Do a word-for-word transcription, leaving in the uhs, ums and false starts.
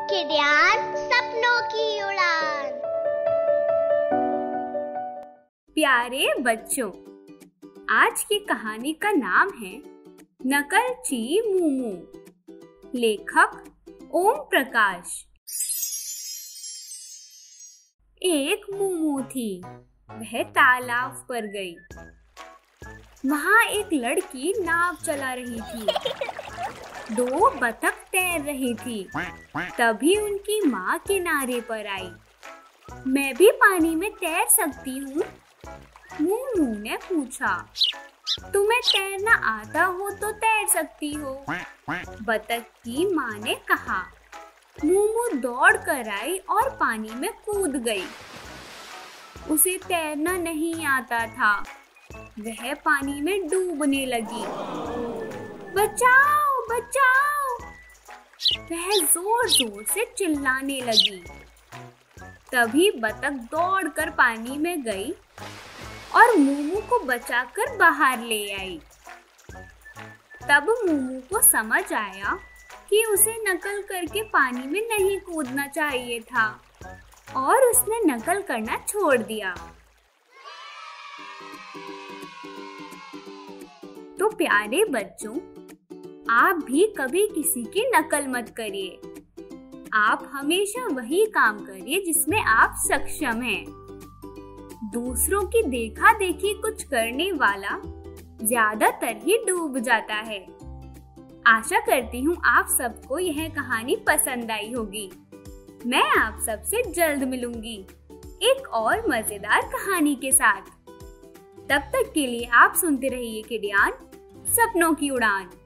किडियान सपनों की उड़ान। प्यारे बच्चों, आज की कहानी का नाम है नकलची मूमू। लेखक ओम प्रकाश। एक मूमू थी, वह तालाब पर गई। वहाँ एक लड़की नाव चला रही थी। दो बतख तैर रही थी। तभी उनकी माँ किनारे पर आई। मैं भी पानी में तैर सकती हूँ? मूमू ने पूछा। तुम्हें तैरना आता हो तो तैर सकती हो, बतख की माँ ने कहा। मूमू दौड़ कर आई और पानी में कूद गई। उसे तैरना नहीं आता था। वह पानी में डूबने लगी। बचाओ बचाओ, वह जोर जोर से चिल्लाने लगी। तभी बतख दौड़कर पानी में गई और मूमू को बचाकर बाहर ले आई। तब मूमू को समझ आया कि उसे नकल करके पानी में नहीं कूदना चाहिए था और उसने नकल करना छोड़ दिया। तो प्यारे बच्चों, आप भी कभी किसी की नकल मत करिए। आप हमेशा वही काम करिए जिसमें आप सक्षम हैं। दूसरों की देखा देखी कुछ करने वाला ज्यादातर ही डूब जाता है। आशा करती हूँ आप सबको यह कहानी पसंद आई होगी। मैं आप सबसे जल्द मिलूंगी एक और मजेदार कहानी के साथ। तब तक के लिए आप सुनते रहिए किडियान सपनों की उड़ान।